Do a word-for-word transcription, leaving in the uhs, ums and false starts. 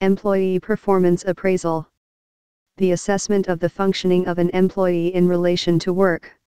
Employee Performance Appraisal. The assessment of the functioning of an employee in relation to work.